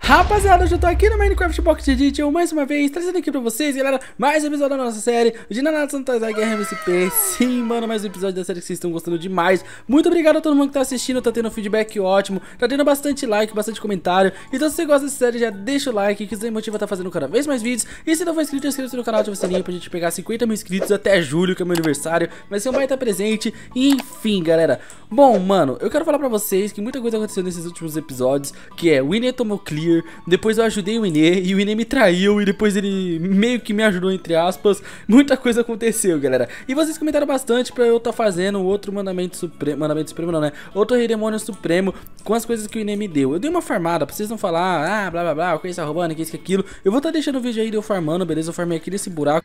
Rapaziada, eu já tô aqui no Minecraft Pocket Edition mais uma vez, trazendo aqui pra vocês, galera, mais um episódio da nossa série de Nanatsu no Taizai Guerra MSP. Sim, mano, mais um episódio da série que vocês estão gostando demais. Muito obrigado a todo mundo que tá assistindo, tá tendo feedback ótimo, tá tendo bastante like, bastante comentário. Então se você gosta dessa série, já deixa o like, que isso aí motiva a tá fazendo cada vez mais vídeos. E se não for inscrito, inscreva-se no canal, ativa o sininho pra gente pegar 50 mil inscritos até julho, que é meu aniversário. Vai ser um baita presente, enfim, galera. Bom, mano, eu quero falar pra vocês que muita coisa aconteceu nesses últimos episódios, que é, o Ine tomou clear, depois eu ajudei o Ine, e o Ine me traiu, e depois ele meio que me ajudou, entre aspas. Muita coisa aconteceu, galera. E vocês comentaram bastante pra eu tá fazendo outro mandamento supremo não, né? Outro rei demônio supremo com as coisas que o Ine me deu. Eu dei uma farmada, pra vocês não falar, blá blá blá, o que está roubando, que isso, que aquilo. Eu vou tá deixando o vídeo aí de eu farmando, beleza? Eu farmei aqui nesse buraco.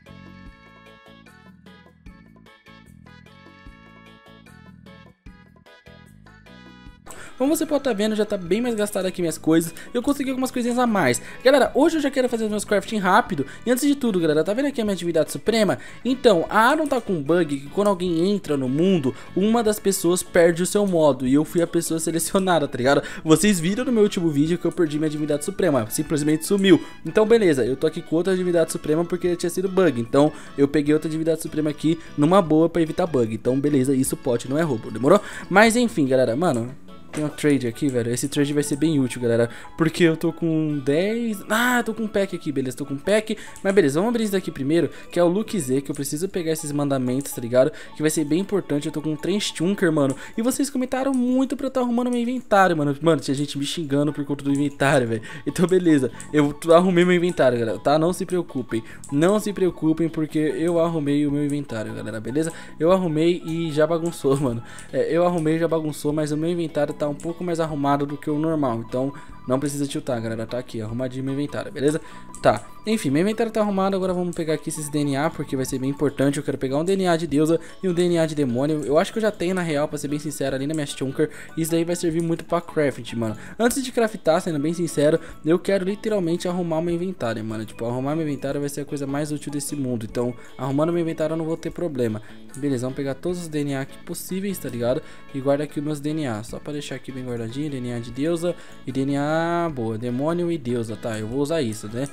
Como você pode estar vendo, já tá bem mais gastado aqui minhas coisas. Eu consegui algumas coisinhas a mais. Galera, hoje eu já quero fazer os meus crafting rápido. E antes de tudo, galera, tá vendo aqui a minha atividade suprema? Então, a Aaron tá com um bug que quando alguém entra no mundo, uma das pessoas perde o seu modo. E eu fui a pessoa selecionada, tá ligado? Vocês viram no meu último vídeo que eu perdi minha atividade suprema. Simplesmente sumiu. Então, beleza, eu tô aqui com outra atividade suprema porque tinha sido bug. Então, eu peguei outra atividade suprema aqui numa boa pra evitar bug. Então, beleza, isso pode, não é roubo, demorou? Mas enfim, galera, mano... Tem um trade aqui, velho. Esse trade vai ser bem útil, galera. Porque eu tô com 10... Ah, tô com um pack aqui, beleza. Tô com um pack. Mas beleza, vamos abrir isso daqui primeiro. Que é o Luke Z, que eu preciso pegar esses mandamentos, tá ligado? Que vai ser bem importante. Eu tô com um Trenchtunker, mano. E vocês comentaram muito pra eu tá arrumando meu inventário, mano. Mano, tinha gente me xingando por conta do inventário, velho. Então, beleza. Eu arrumei meu inventário, galera, tá? Não se preocupem. Não se preocupem, porque eu arrumei o meu inventário, galera, beleza? Eu arrumei e já bagunçou, mano. Eu arrumei e já bagunçou, mas o meu inventário tá um pouco mais arrumado do que o normal, então não precisa tiltar, galera, tá aqui, arrumadinho meu inventário, beleza? Tá, enfim, meu inventário tá arrumado, agora vamos pegar aqui esses DNA, porque vai ser bem importante. Eu quero pegar um DNA de deusa e um DNA de demônio. Eu acho que eu já tenho, na real, pra ser bem sincero, ali na minha Chunker. Isso daí vai servir muito pra craft, mano. Antes de craftar, sendo bem sincero, eu quero literalmente arrumar meu inventário, mano. Tipo, arrumar meu inventário vai ser a coisa mais útil desse mundo. Então, arrumando meu inventário eu não vou ter problema. Beleza, vamos pegar todos os DNA aqui possíveis, tá ligado? E guarda aqui os meus DNA, só pra deixar aqui bem guardadinho. DNA de deusa e DNA, boa, demônio e deusa, tá? Eu vou usar isso, né?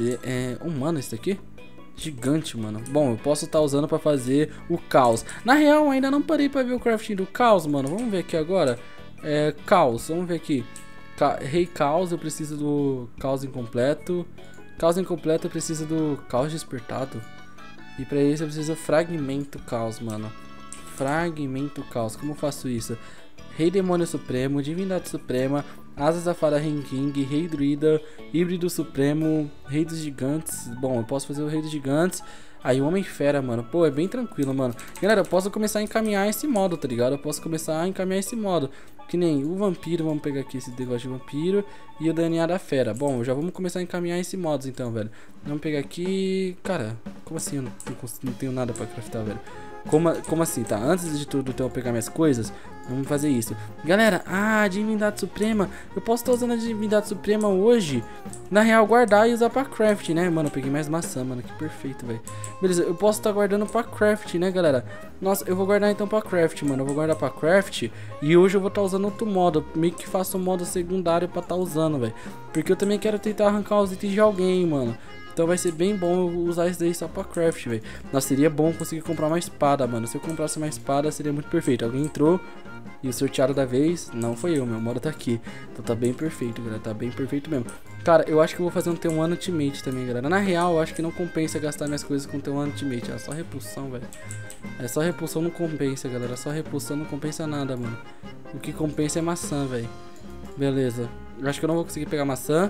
Mano, esse daqui? Gigante, mano. Bom, eu posso estar usando pra fazer o caos. Na real, ainda não parei pra ver o crafting do caos, mano. Vamos ver aqui agora. Caos, vamos ver aqui. Rei caos, eu preciso do caos incompleto. Caos incompleto, eu preciso do caos despertado. E pra isso eu preciso fragmento caos, mano. Fragmento caos, como eu faço isso? Rei demônio supremo, divindade suprema, asas da fada King, rei druida, híbrido supremo, rei dos gigantes. Bom, eu posso fazer o rei dos gigantes. Aí o homem fera, mano. Pô, é bem tranquilo, mano. Galera, eu posso começar a encaminhar esse modo, tá ligado? Eu posso começar a encaminhar esse modo. Que nem o vampiro, vamos pegar aqui esse negócio de vampiro. E o DNA da fera. Bom, já vamos começar a encaminhar esse modos então, velho. Vamos pegar aqui... Cara, como assim eu não tenho nada pra craftar, velho? Como assim, tá? Antes de tudo, então, eu pegar minhas coisas, vamos fazer isso. Galera, divindade suprema. Eu posso estar usando a divindade suprema hoje, na real, guardar e usar pra craft, né? Mano, eu peguei mais maçã, mano, que perfeito, velho. Beleza, eu posso estar guardando pra craft, né, galera? Nossa, eu vou guardar então pra craft, mano. Eu vou guardar pra craft e hoje eu vou estar usando outro modo. Eu meio que faço um modo secundário pra estar usando, velho. Porque eu também quero tentar arrancar os itens de alguém, mano. Então vai ser bem bom eu usar isso daí só pra craft, velho. Nossa, seria bom conseguir comprar uma espada, mano. Se eu comprasse uma espada, seria muito perfeito. Alguém entrou e o sorteado da vez não foi eu, meu modo tá aqui. Então tá bem perfeito, galera. Tá bem perfeito mesmo. Cara, eu acho que eu vou fazer um T1 Ultimate também, galera. Na real, eu acho que não compensa gastar minhas coisas com T1 Ultimate. É só repulsão, velho. É só repulsão, não compensa, galera. Só repulsão não compensa nada, mano. O que compensa é maçã, velho. Beleza. Eu acho que eu não vou conseguir pegar maçã.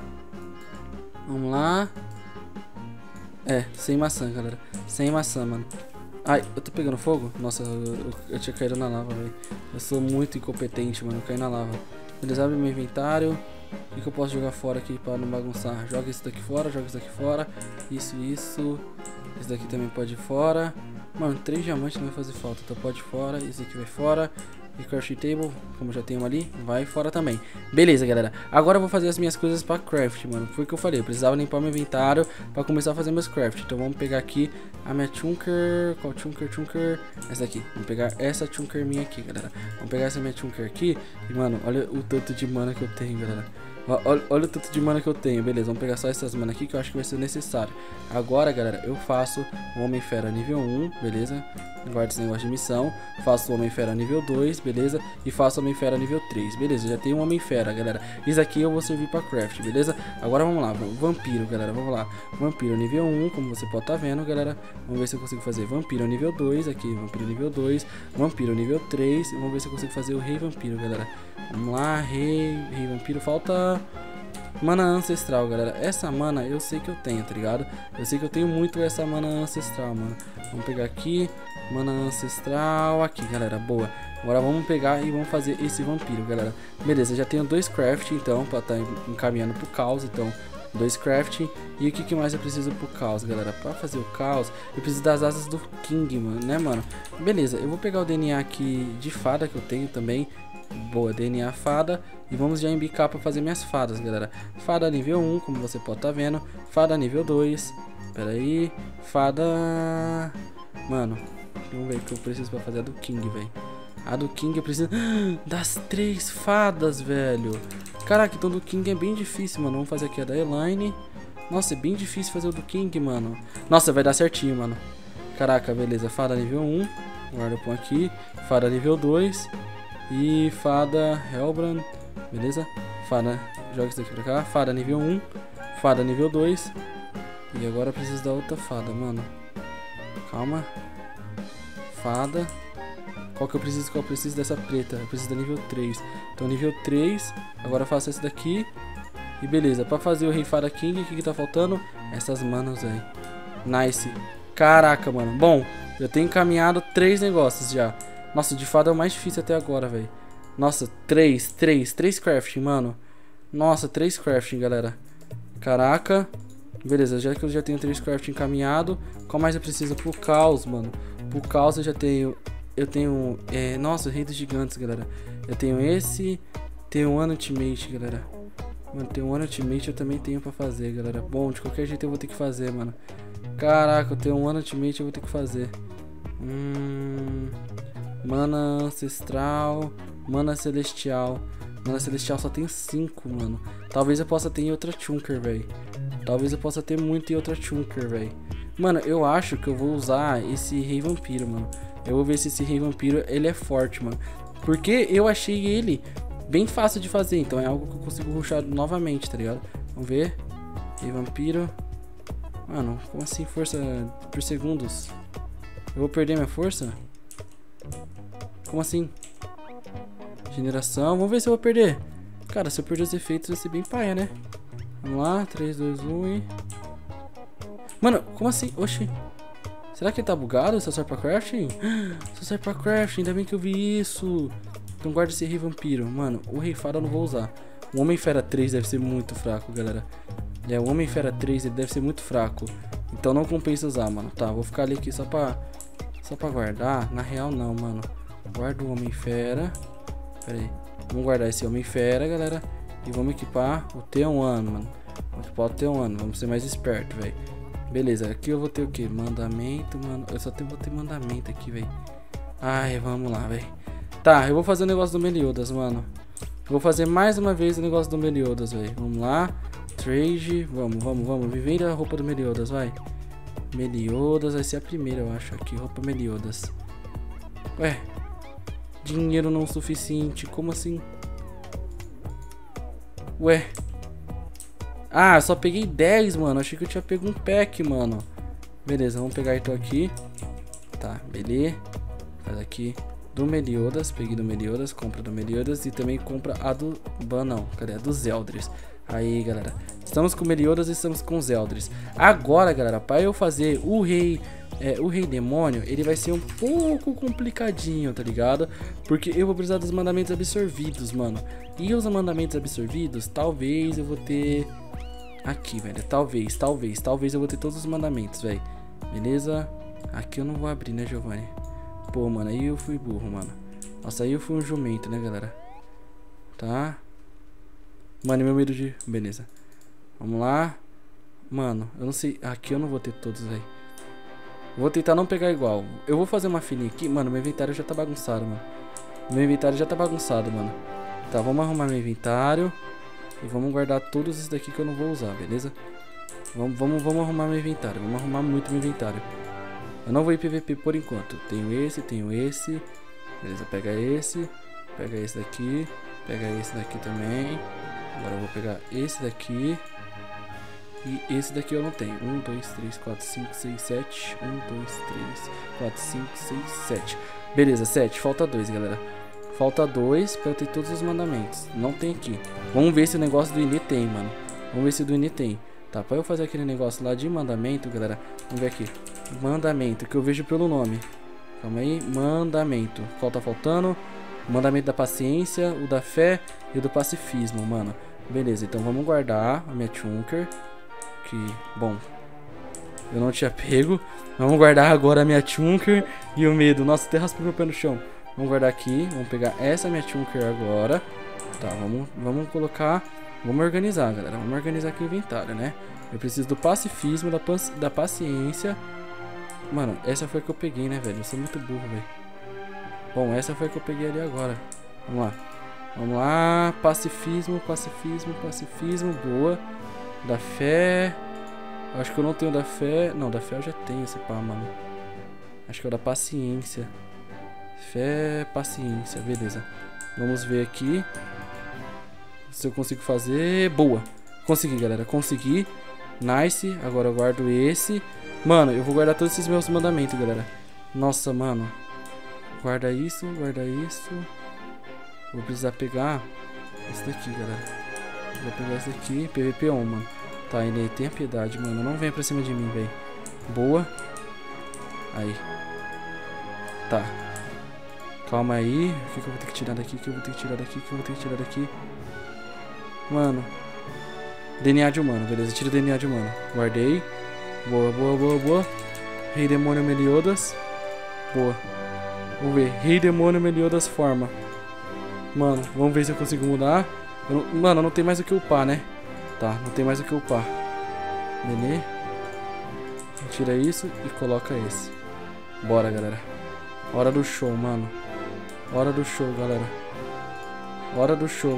Vamos lá. Sem maçã, galera. Sem maçã, mano. Ai, eu tô pegando fogo? Nossa, eu tinha caído na lava, velho. Eu sou muito incompetente, mano. Eu caí na lava. Eles abrem meu inventário. O que eu posso jogar fora aqui pra não bagunçar? Joga isso daqui fora, joga isso daqui fora. Isso. Esse daqui também pode ir fora. Mano, 3 diamantes não vai fazer falta. Então pode ir fora. Esse aqui vai fora. E crafting table, como já tem uma ali, vai fora também. Beleza, galera. Agora eu vou fazer as minhas coisas pra craft, mano. Foi o que eu falei, eu precisava limpar meu inventário pra começar a fazer meus craft. Então vamos pegar aqui a minha Chunker. Qual Chunker? Essa aqui. Vamos pegar essa Chunker minha aqui, galera. Vamos pegar essa minha Chunker aqui. E, mano, olha o tanto de mana que eu tenho, galera. Olha o tanto de mana que eu tenho. Beleza, vamos pegar só essas mana aqui que eu acho que vai ser necessário. Agora, galera, eu faço o Homem-Fera nível 1, beleza? Guarda esse negócio de missão. Faço o Homem-Fera nível 2, beleza? E faço o Homem-Fera nível 3, beleza? Já tenho um Homem-Fera, galera. Isso aqui eu vou servir pra craft, beleza? Agora vamos lá, Vampiro, galera, vamos lá. Vampiro nível 1, como você pode estar vendo, galera. Vamos ver se eu consigo fazer Vampiro nível 2 aqui, Vampiro nível 2, Vampiro nível 3. Vamos ver se eu consigo fazer o Rei Vampiro, galera. Vamos lá, Rei Vampiro, falta mana ancestral, galera. Essa mana eu sei que eu tenho, tá ligado? Eu sei que eu tenho muito essa mana ancestral, mano. Vamos pegar aqui, mana ancestral, aqui, galera, boa. Agora vamos pegar e vamos fazer esse vampiro, galera. Beleza, já tenho 2 craft, então, pra estar encaminhando pro caos, então 2 crafting. E o que mais eu preciso pro caos, galera? Pra fazer o caos, eu preciso das asas do King, mano, né, mano? Beleza, eu vou pegar o DNA aqui de fada que eu tenho também. Boa, DNA fada. E vamos já embicar pra fazer minhas fadas, galera. Fada nível 1, como você pode estar vendo. Fada nível 2. Pera aí. Fada... Mano, vamos ver o que eu preciso pra fazer a do King, velho. A do King eu preciso das 3 fadas, velho. Caraca, então do King é bem difícil, mano. Vamos fazer aqui a da Elaine. Nossa, é bem difícil fazer o do King, mano. Nossa, vai dar certinho, mano. Caraca, beleza. Fada nível 1. Guarda o aqui. Fada nível 2. E fada Hellbrand. Beleza? Fada, joga isso daqui pra cá. Fada nível 1. Fada nível 2. E agora eu preciso da outra fada, mano. Calma. Fada. Qual que eu preciso? Qual eu preciso dessa preta? Eu preciso da nível 3. Então nível 3. Agora eu faço esse daqui. E beleza. Pra fazer o Rei Fada King, o que tá faltando? Essas manas aí. Nice. Caraca, mano. Bom, eu tenho encaminhado 3 negócios já. Nossa, de fada é o mais difícil até agora, velho. Nossa, 3 crafting, mano. Nossa, 3 crafting, galera. Caraca. Beleza, já que eu já tenho 3 crafting encaminhado. Qual mais eu preciso pro caos, mano? Pro caos eu já tenho... nossa, Rei dos Gigantes, galera. Eu tenho esse. Tenho um Ultimate, galera. Mano, tem um Ultimate eu também tenho pra fazer, galera. Bom, de qualquer jeito eu vou ter que fazer, mano. Caraca, eu tenho um Ultimate eu vou ter que fazer. Mana ancestral. Mana celestial. Mana celestial só tem 5, mano. Talvez eu possa ter em outra Chunker, velho. Talvez eu possa ter muito em outra Chunker, velho. Mano, eu acho que eu vou usar esse Rei Vampiro, mano. Eu vou ver se esse Rei Vampiro, ele é forte, mano. Porque eu achei ele bem fácil de fazer. Então é algo que eu consigo rushar novamente, tá ligado? Vamos ver. Rei Vampiro. Mano, como assim força por segundos? Eu vou perder minha força? Como assim? Generação. Vamos ver se eu vou perder. Cara, se eu perder os efeitos vai ser bem paia, né? Vamos lá. 3, 2, 1 e... Mano, como assim? Oxi. Será que ele tá bugado? Só serve pra crafting? Só serve pra crafting. Ainda bem que eu vi isso. Então guarda esse Rei Vampiro. Mano, o Rei Fada eu não vou usar. O Homem-Fera 3 deve ser muito fraco, galera. O Homem-Fera 3 ele deve ser muito fraco. Então não compensa usar, mano. Tá, vou ficar ali aqui só pra guardar. Na real não, mano. Guarda o Homem-Fera. Pera aí. Vamos guardar esse Homem-Fera, galera. E vamos equipar o T1, mano. Vamos equipar o T1. Vamos ser mais esperto, velho. Beleza, aqui eu vou ter o que? Mandamento, mano. Eu só vou ter mandamento aqui, velho. Ai, vamos lá, velho. Tá, eu vou fazer o negócio do Meliodas, mano. Vou fazer mais uma vez o negócio do Meliodas, velho. Vamos lá. Trade. Vamos. Me vende a roupa do Meliodas, vai. Meliodas vai ser a primeira, eu acho. Aqui, roupa Meliodas. Ué. Dinheiro não suficiente. Como assim? Ué. Ah, só peguei 10, mano. Achei que eu tinha pego um pack, mano. Beleza, vamos pegar então aqui. Tá, beleza. Faz aqui do Meliodas. Peguei do Meliodas, compra do Meliodas. E também compra a do... Não, cadê? A dos Eldris. Aí, galera. Estamos com Meliodas e estamos com os Eldris. Agora, galera, para eu fazer o Rei Demônio, ele vai ser um pouco complicadinho, tá ligado? Porque eu vou precisar dos mandamentos absorvidos, mano. E os mandamentos absorvidos, talvez eu vou ter... Aqui, velho, talvez eu vou ter todos os mandamentos, velho. Beleza? Aqui eu não vou abrir, né, Giovanni? Pô, mano, aí eu fui burro, mano. Nossa, aí eu fui um jumento, né, galera? Tá? Mano, meu medo de... Beleza. Vamos lá. Mano, eu não sei... Aqui eu não vou ter todos, velho. Vou tentar não pegar igual. Eu vou fazer uma filinha aqui. Mano, meu inventário já tá bagunçado, mano. Meu inventário já tá bagunçado, mano. Tá, vamos arrumar meu inventário. E vamos guardar todos esses daqui que eu não vou usar, beleza? Vamos arrumar meu inventário. Vamos arrumar muito meu inventário. Eu não vou ir PVP por enquanto. Tenho esse. Beleza, pega esse daqui. Pega esse daqui também. Agora eu vou pegar esse daqui. E esse daqui eu não tenho. 1, 2, 3, 4, 5, 6, 7. 1, 2, 3, 4, 5, 6, 7. Beleza, 7. Falta 2, galera. Falta 2 pra eu ter todos os mandamentos. Não tem aqui. Vamos ver se o negócio do Ini tem, mano. Vamos ver se o do Ini tem. Tá, pra eu fazer aquele negócio lá de mandamento, galera. Vamos ver aqui. Mandamento, que eu vejo pelo nome. Calma aí. Mandamento. Qual tá faltando? O mandamento da paciência, o da fé e o do pacifismo, mano. Beleza, então vamos guardar a minha Chunker. Que, bom, eu não tinha pego. Vamos guardar agora a minha Chunker e o medo. Nossa, até raspei meu pé no chão. Vamos guardar aqui. Vamos pegar essa minha Chunker agora. Tá, vamos colocar. Vamos organizar, galera. Vamos organizar aqui o inventário, né? Eu preciso do pacifismo, da paciência. Mano, essa foi a que eu peguei, né, velho? Eu sou muito burro, velho. Bom, essa foi a que eu peguei ali agora. Vamos lá. Vamos lá. Pacifismo. Boa. Da fé. Acho que eu não tenho da fé. Não, da fé eu já tenho esse pá, mano. Acho que é o da paciência. Fé, paciência. Beleza. Vamos ver aqui se eu consigo fazer. Boa. Consegui, galera. Consegui. Nice. Agora eu guardo esse. Mano, eu vou guardar todos esses meus mandamentos, galera. Nossa, mano. Guarda isso. Vou precisar pegar esse daqui, galera. Vou pegar esse daqui. PVP on, mano. Tá, ele tem a piedade, mano. Não vem pra cima de mim, velho. Boa. Aí. Tá. Calma aí. O que eu vou ter que tirar daqui? Mano. DNA de humano, beleza. Tira o DNA de humano. Guardei. Boa. Rei Demônio Meliodas. Boa. Vamos ver. Rei Demônio Meliodas forma. Mano, vamos ver se eu consigo mudar. Mano, não tem mais o que upar, né? Tá, não tem mais o que upar. Beleza. Tira isso e coloca esse. Bora, galera. Hora do show, mano. Hora do show, galera. Hora do show,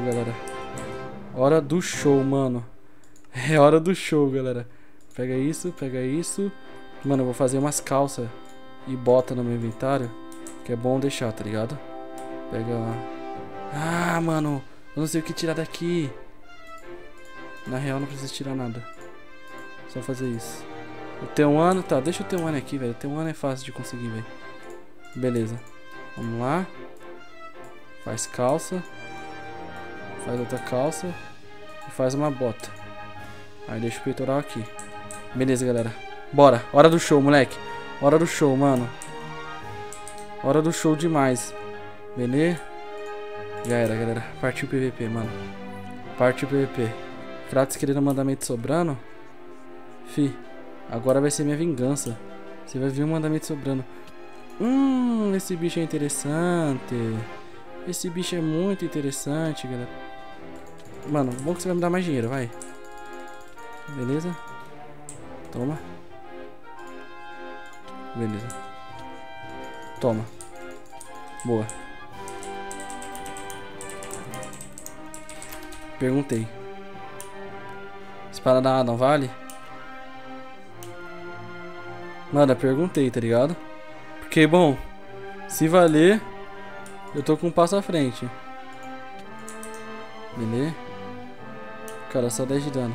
mano. É hora do show, galera. Pega isso. Mano, eu vou fazer umas calças e bota no meu inventário, que é bom deixar, tá ligado? Pega... Ah, mano. Eu não sei o que tirar daqui. Na real, não precisa tirar nada. Só fazer isso. O T1, tá, deixa o T1 aqui, velho. O T1 é fácil de conseguir, velho. Beleza. Vamos lá. Faz calça. Faz outra calça. E faz uma bota. Aí deixa o peitoral aqui. Beleza, galera. Bora. Hora do show, moleque. Hora do show, mano. Hora do show demais. Beleza? Já era, galera. Partiu o PVP, mano. Partiu o PVP. Kratos querendo mandamento sobrando. Fi. Agora vai ser minha vingança. Você vai ver um mandamento sobrando. Esse bicho é interessante. Esse bicho é muito interessante, galera. Mano, bom que você vai me dar mais dinheiro, vai. Beleza. Toma. Beleza. Toma. Boa. Perguntei. Espada da não vale? Mano, eu perguntei, tá ligado? Porque, bom, se valer, eu tô com um passo à frente. Beleza? Cara, só 10 de dano.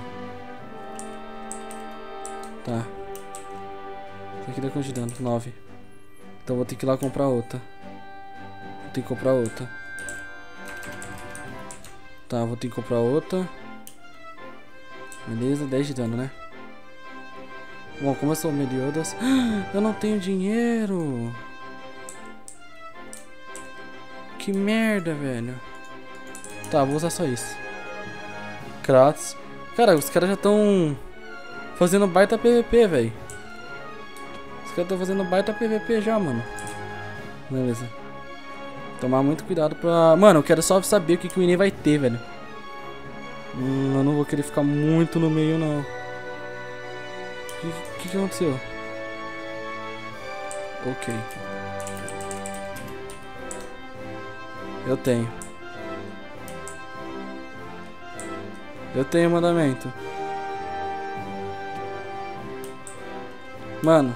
Tá. Isso aqui dá quanto de dano? 9. Então vou ter que ir lá comprar outra. Vou ter que comprar outra. Tá, vou ter que comprar outra. Beleza, 10 de dano, né? Bom, como eu sou o Meliodas... Eu não tenho dinheiro! Que merda, velho. Tá, vou usar só isso. Kratos. Cara, os caras já estão fazendo baita PVP, velho. Os caras estão fazendo baita PVP já, mano. Beleza. Tomar muito cuidado pra... Mano, eu quero só saber o que o Ini vai ter, velho. Eu não vou querer ficar muito no meio, não. O que aconteceu? Ok. Eu tenho. Eu tenho mandamento. Mano.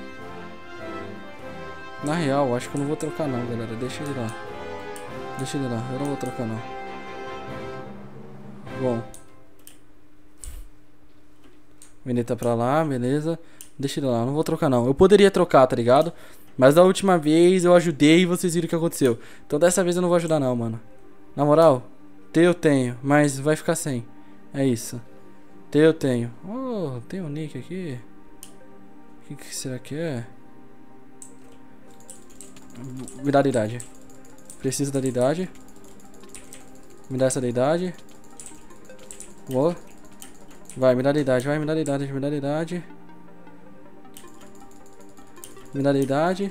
Na real, acho que eu não vou trocar não, galera. Deixa ele lá. Deixa ele lá. Eu não vou trocar não. Bom. Veneta pra lá, beleza. Deixa ele lá. Eu não vou trocar não. Eu poderia trocar, tá ligado? Mas da última vez eu ajudei e vocês viram o que aconteceu. Então dessa vez eu não vou ajudar não, mano. Na moral, ter eu tenho, mas vai ficar sem. É isso. Ter eu tenho. Oh, tem um nick aqui. O que será que é? Me dá a idade. Preciso da idade. Me dá essa idade. Uou. Vai, me dá a idade, vai, me dá a idade, me dá a idade. Me dá a idade.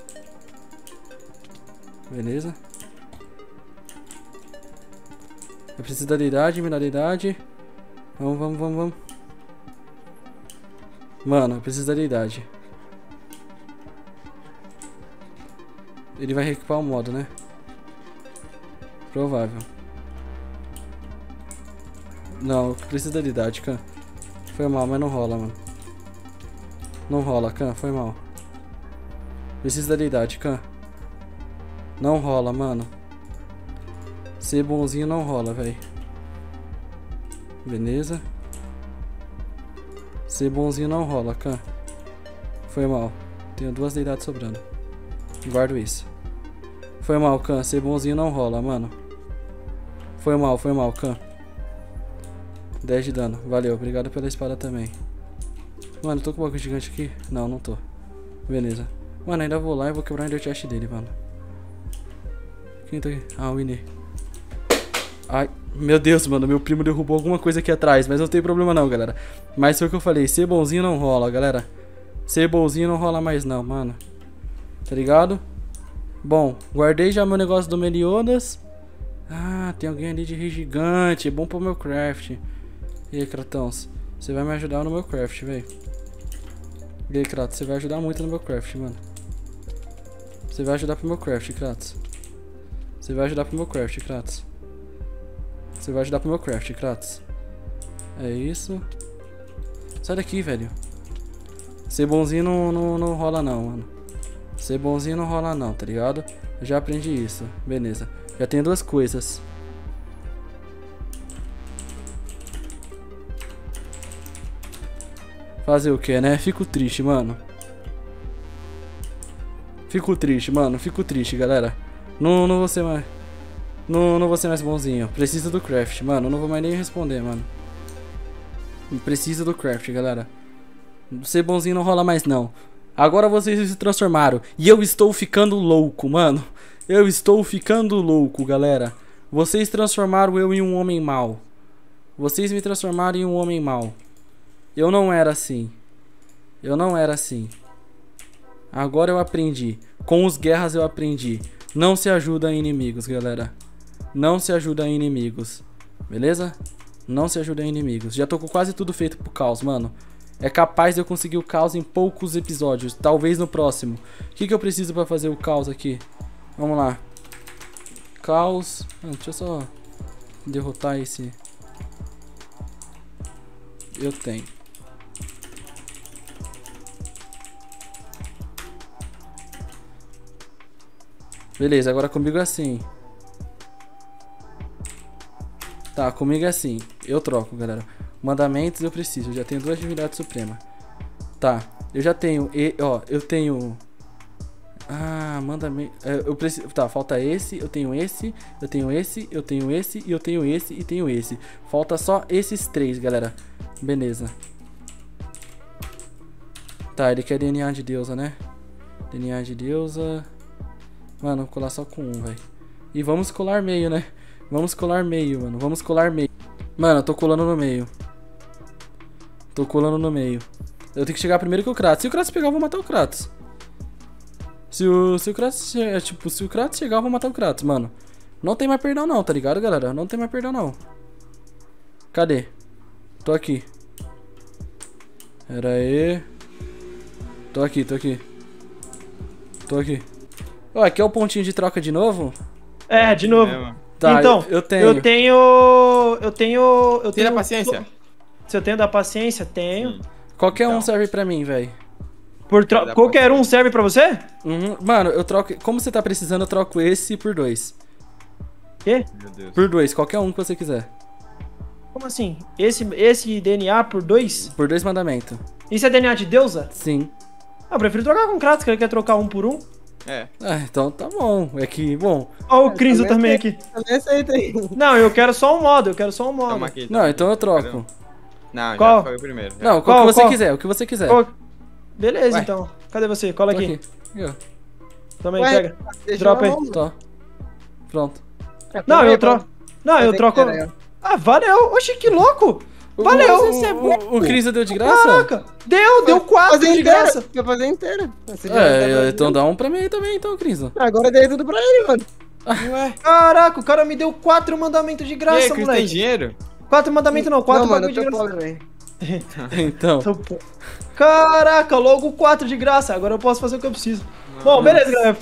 Beleza. Eu preciso da idade, me dá a idade. Vamos, vamos, vamos, vamos. Mano, eu preciso da idade. Ele vai reequipar o modo, né? Provável. Não, eu preciso da idade, Khan. Foi mal, mas não rola, mano. Não rola, Khan, foi mal. Preciso da idade, Khan. Não rola, mano. Ser bonzinho não rola, velho. Beleza. Ser bonzinho não rola, Khan. Foi mal. Tenho 2 deidades sobrando. Guardo isso. Foi mal, Khan. Ser bonzinho não rola, mano. Foi mal, Khan. 10 de dano. Valeu. Obrigado pela espada também. Mano, eu tô com um bagulho gigante aqui? Não, não tô. Beleza. Mano, ainda vou lá e vou quebrar o Ender Chest dele, mano. Quem tá aqui? Ah, o Winnie. Ai, meu Deus, mano. Meu primo derrubou alguma coisa aqui atrás. Mas não tem problema não, galera. Mas foi o que eu falei. Ser bonzinho não rola, galera. Ser bonzinho não rola mais não, mano. Tá ligado? Bom, guardei já meu negócio do Meliodas. Ah, tem alguém ali de rei gigante. É bom pro meu craft. E aí, Kratons? Você vai me ajudar no meu craft, velho. E aí, Kratos? Você vai ajudar muito no meu craft, mano. Você vai ajudar pro meu craft, Kratos. Você vai ajudar pro meu craft, Kratos. Você vai ajudar pro meu craft, Kratos. É isso. Sai daqui, velho. Ser bonzinho não rola não, mano. Ser bonzinho não rola não, tá ligado? Eu já aprendi isso. Beleza. Já tenho 2 coisas. Fazer o que, né? Fico triste, mano. Fico triste, mano. Fico triste, galera. Não vou ser mais... Não vou ser mais bonzinho. Preciso do craft, mano. Não vou mais nem responder, mano. Preciso do craft, galera. Ser bonzinho não rola mais, não. Agora vocês se transformaram. E eu estou ficando louco, mano. Eu estou ficando louco, galera. Vocês transformaram eu em um homem mau. Vocês me transformaram em um homem mau. Eu não era assim. Eu não era assim. Agora eu aprendi. Com os guerras eu aprendi. Não se ajuda em inimigos, galera. Não se ajuda em inimigos. Beleza? Não se ajuda em inimigos. Já tô com quase tudo feito pro caos, mano. É capaz de eu conseguir o caos em poucos episódios. Talvez no próximo. O que eu preciso pra fazer o caos aqui? Vamos lá. Caos. Deixa eu só derrotar esse. Eu tenho. Beleza, agora comigo é assim. Tá, comigo é assim. Eu troco, galera. Mandamentos eu preciso. Eu já tenho 2 divindades supremas. Tá, eu já tenho. Ó, eu tenho. Ah, mandamento. Eu preciso. Tá, falta esse. Eu tenho esse. Eu tenho esse. Eu tenho esse. E eu tenho esse. E tenho esse. Falta só esses 3, galera. Beleza. Tá, ele quer DNA de deusa, né? DNA de deusa. Mano, vou colar só com um, velho. E vamos colar meio, né? Vamos colar meio, mano. Vamos colar meio. Mano, eu tô colando no meio. Tô colando no meio. Eu tenho que chegar primeiro que o Kratos. Se o Kratos pegar, eu vou matar o Kratos. Se o Kratos... Tipo, se o Kratos chegar, eu vou matar o Kratos, mano. Não tem mais perdão não, tá ligado, galera? Não tem mais perdão não. Cadê? Tô aqui. Pera aí. Tô aqui, tô aqui. Tô aqui. Ó, aqui é o pontinho de troca de novo? É, de novo. Tá, então, eu tenho. Eu tenho... Tem a paciência? Se eu tenho da paciência, tenho. Qualquer um Então. serve pra mim, velho. Da Qualquer um serve pra você? Uhum. Mano, eu troco. Como você tá precisando, eu troco esse por 2. Quê? Meu Deus. Por 2, qualquer um que você quiser. Como assim? Esse DNA por 2? Por 2 mandamentos. Isso é DNA de deusa? Sim. Ah, eu prefiro trocar com o Kratos, que ele quer trocar um por um. É. Ah, então tá bom. É que, bom. Ó, o Crinzo também aqui. Também aceita aí. Não, eu quero só um modo, Toma aqui. Não, então eu troco. Não, Qual? já foi o primeiro. já. Não, qual Qual, que você qual? quiser, o que você quiser. Qual- Beleza, Ué. então. Cadê você? Cola Tô aqui. aqui. Ó, Também, Ué, pega. deixa Dropa na aí. mão. tô. Pronto. Não, eu troco. Não, eu Fazer troco. inteira, ó. Ah, valeu. Oxi, que louco. Valeu. O Cris deu de graça? Caraca. Deu 4 Fazer de inteira. graça. Vai fazer inteira. Você já tá Então dá um pra mim aí também, então, Cris. Agora eu dei tudo pra ele, mano. Ué. Caraca, o cara me deu 4 mandamentos de E aí, graça, Cris, tem moleque. dinheiro? 4 mandamentos não, 4 Não, mano, eu bagulho de tô graça. pobre, velho. Então. Caraca, logo 4 de graça. Agora eu posso fazer o que eu preciso. Bom, beleza, galera.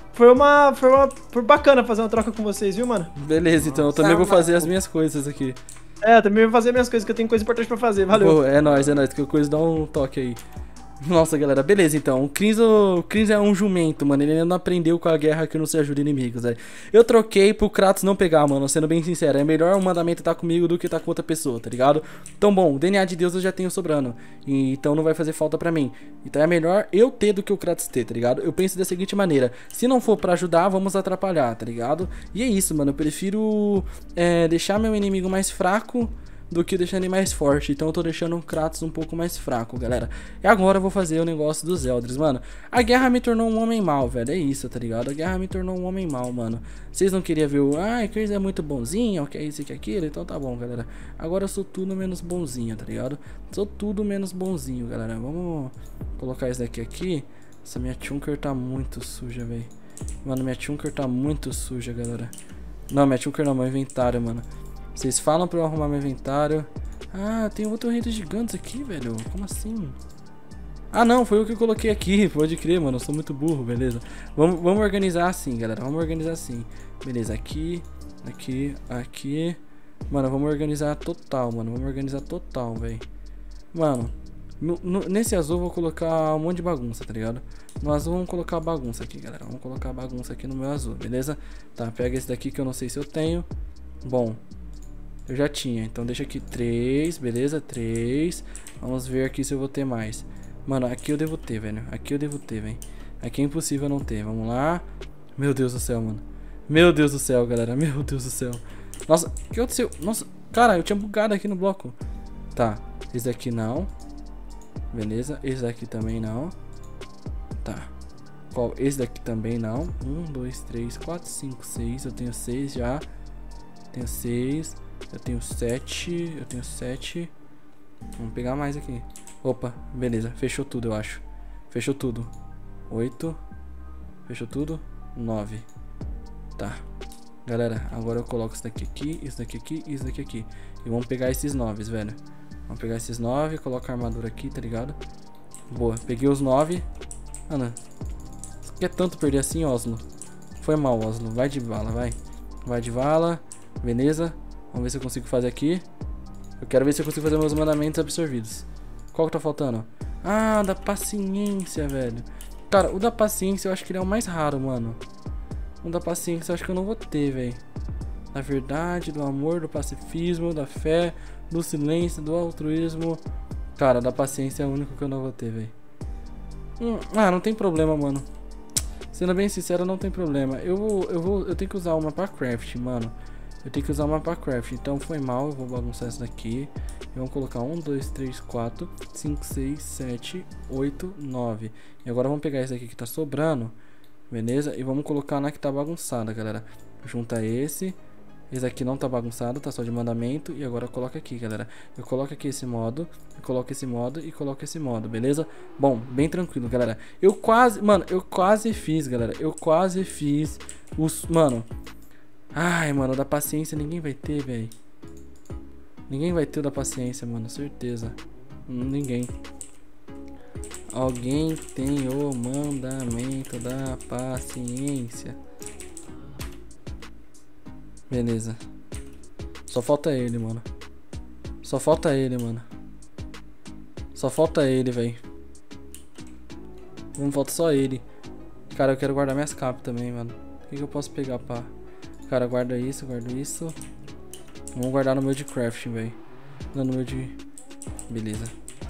Foi bacana fazer uma troca com vocês, viu, mano? Beleza, então eu também vou fazer as minhas coisas aqui. É, eu também vou fazer minhas coisas, que eu tenho coisa importante pra fazer. Valeu. Pô, é nóis, que coisa dá um toque aí. Nossa, galera, beleza então. O Cris é um jumento, mano. Ele ainda não aprendeu com a guerra que não se ajuda inimigos, velho. Eu troquei pro Kratos não pegar, mano. Sendo bem sincero, é melhor o mandamento tá comigo do que tá com outra pessoa, tá ligado? Então, bom, o DNA de Deus eu já tenho sobrando. Então não vai fazer falta pra mim. Então é melhor eu ter do que o Kratos ter, tá ligado? Eu penso da seguinte maneira: se não for pra ajudar, vamos atrapalhar, tá ligado? E é isso, mano. Eu prefiro deixar meu inimigo mais fraco do que deixando ele mais forte. Então eu tô deixando o Kratos um pouco mais fraco, galera. E agora eu vou fazer o negócio dos Eldris, mano. A guerra me tornou um homem mau, velho. É isso, tá ligado? A guerra me tornou um homem mau, mano. Vocês não queriam ver o... Ai, Chris é muito bonzinho, que é isso e que é aquilo. Então tá bom, galera. Agora eu sou tudo menos bonzinho, tá ligado? Sou tudo menos bonzinho, galera. Vamos colocar isso daqui aqui. Essa minha Chunker tá muito suja, velho. Mano, minha Chunker tá muito suja, galera. Não, minha Chunker não, meu inventário, mano. Vocês falam pra eu arrumar meu inventário. Ah, tem outro rei dos gigantes aqui, velho. Como assim? Ah, não, foi o que eu coloquei aqui. Pode crer, mano. Eu sou muito burro, beleza. Vamos organizar assim, galera. Vamos organizar assim. Beleza, aqui, aqui, aqui. Mano, vamos organizar total, mano. Vamos organizar total, velho. Mano, nesse azul eu vou colocar um monte de bagunça, tá ligado? No azul vamos colocar bagunça aqui, galera. Vamos colocar bagunça aqui no meu azul, beleza? Tá, pega esse daqui que eu não sei se eu tenho. Bom, eu já tinha, então deixa aqui 3, beleza? 3. Vamos ver aqui se eu vou ter mais. Mano, aqui eu devo ter, velho. Aqui eu devo ter, velho. Aqui é impossível não ter. Vamos lá. Meu Deus do céu, mano. Meu Deus do céu, galera. Meu Deus do céu. Nossa, o que aconteceu? Nossa, cara, eu tinha bugado aqui no bloco. Tá, esse daqui não. Beleza, esse daqui também não. Tá. Qual? Esse daqui também não. 1, 2, 3, 4, 5, 6. Eu tenho 6 já. Tenho 6. Eu tenho 7. Eu tenho 7. Vamos pegar mais aqui. Opa, beleza. Fechou tudo, eu acho. Fechou tudo. 8. Fechou tudo. 9. Tá. Galera, agora eu coloco isso daqui aqui, isso daqui aqui e isso daqui aqui. E vamos pegar esses 9, velho. Vamos pegar esses 9, colocar a armadura aqui, tá ligado? Boa, peguei os 9. Ana, quer tanto perder assim, Oslo? Foi mal, Oslo. Vai de vala, vai. Vai de vala. Beleza. Vamos ver se eu consigo fazer aqui. Eu quero ver se eu consigo fazer meus mandamentos absorvidos. Qual que tá faltando? Ah, da paciência, velho. Cara, o da paciência eu acho que ele é o mais raro, mano. O da paciência eu acho que eu não vou ter, velho. Da verdade, do amor, do pacifismo, da fé, do silêncio, do altruísmo. Cara, da paciência é o único que eu não vou ter, velho. Não tem problema, mano. Sendo bem sincero, não tem problema. Eu tenho que usar uma pra craft, mano. Eu tenho que usar uma pra craft. Então foi mal, eu vou bagunçar isso daqui. E vamos colocar 1, 2, 3, 4, 5, 6, 7, 8, 9. E agora vamos pegar esse aqui que tá sobrando. Beleza? E vamos colocar na que tá bagunçada, galera. Junta esse. Esse aqui não tá bagunçado, tá só de mandamento. E agora coloca aqui, galera. Eu coloco aqui esse modo. Eu coloco esse modo e coloco esse modo, beleza? Bom, bem tranquilo, galera. Mano, eu quase fiz, galera. Eu quase fiz os... Mano... Ai, mano, da paciência ninguém vai ter, velho. Ninguém vai ter o da paciência, mano, certeza. Ninguém. Alguém tem o mandamento da paciência. Beleza. Só falta ele, mano. Só falta ele, mano. Só falta ele, velho. Não falta só ele. Cara, eu quero guardar minhas capas também, mano. O que eu posso pegar, pá? Cara, guarda isso, guarda isso. Vamos guardar no meu de crafting, velho. Não, no meu de... Beleza.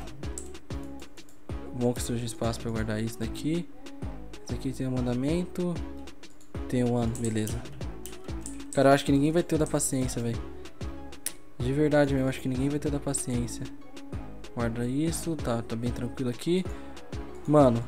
Bom que surge espaço pra guardar isso daqui. Esse aqui tem um mandamento. Tem um ano, beleza. Cara, eu acho que ninguém vai ter o da paciência, velho. De verdade mesmo, acho que ninguém vai ter o da paciência. Guarda isso, tá bem tranquilo aqui. Mano.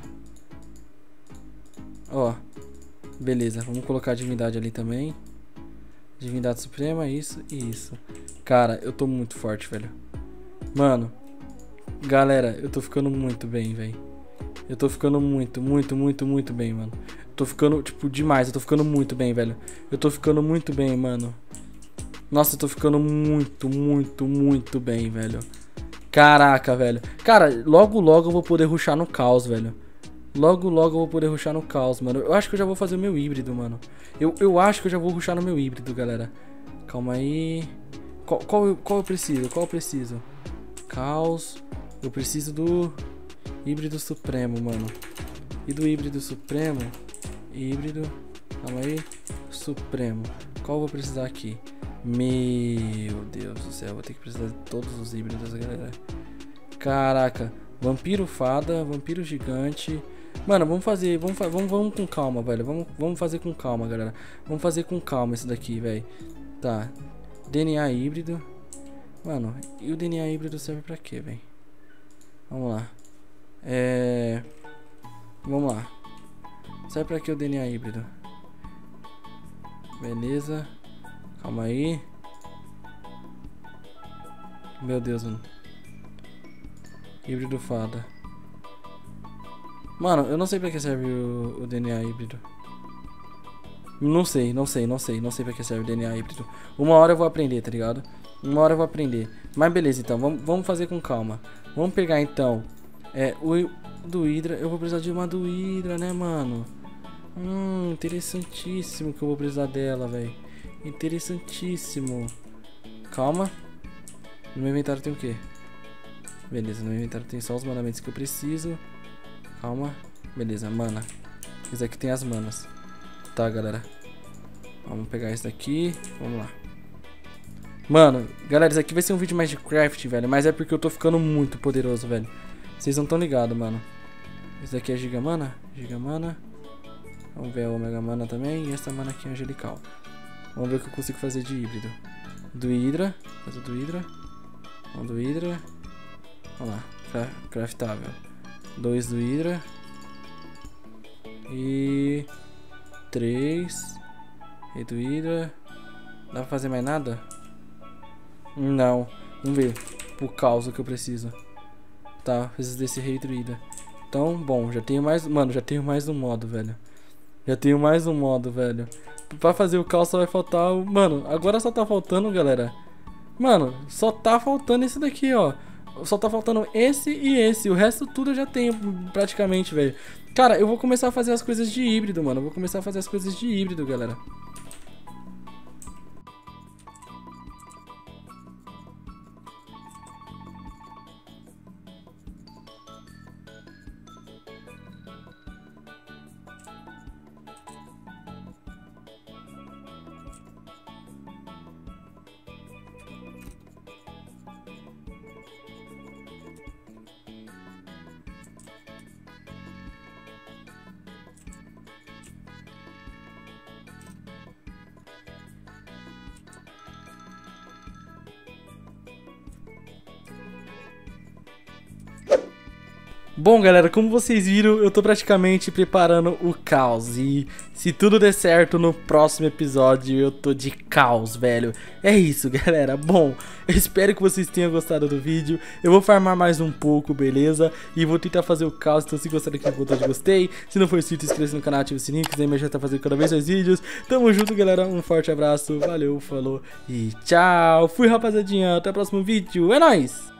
Ó. Beleza, vamos colocar a divindade ali também. Divindade suprema, isso e isso. Cara, eu tô muito forte, velho. Mano. Galera, eu tô ficando muito bem, velho. Eu tô ficando muito bem, mano. Eu tô ficando, tipo, demais. Eu tô ficando muito bem, velho. Eu tô ficando muito bem, mano. Nossa, eu tô ficando muito bem, velho. Caraca, velho. Cara, logo eu vou poder rushar no caos, velho. Logo eu vou poder rushar no caos, mano. Eu acho que eu já vou fazer o meu híbrido, mano. Eu acho que eu já vou rushar no meu híbrido, galera. Calma aí. Qual eu preciso? Qual eu preciso? Caos. Eu preciso do híbrido supremo, mano. E do híbrido supremo? Híbrido. Calma aí. Supremo. Qual eu vou precisar aqui? Meu Deus do céu. Vou ter que precisar de todos os híbridos, galera. Caraca. Vampiro fada. Vampiro gigante. Mano, vamos com calma, velho. Vamos fazer com calma, galera. Vamos fazer com calma isso daqui, velho. Tá. DNA híbrido. Mano, e o DNA híbrido serve pra quê, velho? Vamos lá. Vamos lá. Serve pra que o DNA híbrido? Beleza. Calma aí. Meu Deus, mano. Híbrido fada. Mano, eu não sei pra que serve o DNA híbrido. Não sei pra que serve o DNA híbrido. Uma hora eu vou aprender, tá ligado? Uma hora eu vou aprender. Mas beleza, então, vamos fazer com calma. Vamos pegar, então, o do Hydra. Eu vou precisar de uma do Hydra, né, mano? Interessantíssimo que eu vou precisar dela, velho. Interessantíssimo. Calma. No meu inventário tem o quê? Beleza, no meu inventário tem só os mandamentos que eu preciso. Calma. Beleza, mana. Esse aqui tem as manas. Tá, galera. Vamos pegar esse daqui. Vamos lá. Mano, galera, isso aqui vai ser um vídeo mais de craft, velho. Mas é porque eu tô ficando muito poderoso, velho. Vocês não estão ligados, mano. Esse daqui é Gigamana. Gigamana. Vamos ver a Omega Mana também. E essa mana aqui é Angelical. Vamos ver o que eu consigo fazer de híbrido. Do Hydra. Fazer do Hydra. Vamos do Hydra. Vamos lá. Craftável. 2 do Hydra. E 3. E do Hydra. Dá pra fazer mais nada? Não. Vamos ver. Por causa que eu preciso. Tá, preciso desse rei druida. Então, bom, já tenho mais. Mano, já tenho mais um modo, velho. Já tenho mais um modo, velho. Pra fazer o caos só vai faltar. Mano, agora só tá faltando, galera. Mano, só tá faltando esse daqui, ó. Só tá faltando esse e esse. O resto tudo eu já tenho praticamente, velho. Cara, eu vou começar a fazer as coisas de híbrido, mano. Eu vou começar a fazer as coisas de híbrido, galera. Bom, galera, como vocês viram, eu tô praticamente preparando o caos. E se tudo der certo, no próximo episódio eu tô de caos, velho. É isso, galera. Bom, eu espero que vocês tenham gostado do vídeo. Eu vou farmar mais um pouco, beleza? E vou tentar fazer o caos. Então se gostaram aqui, botão de gostei. Se não for inscrito, inscreva-se no canal, ative o sininho. Se quiser me ajudar a fazer cada vez mais vídeos. Tamo junto, galera. Um forte abraço. Valeu, falou e tchau. Fui, rapaziadinha. Até o próximo vídeo. É nóis!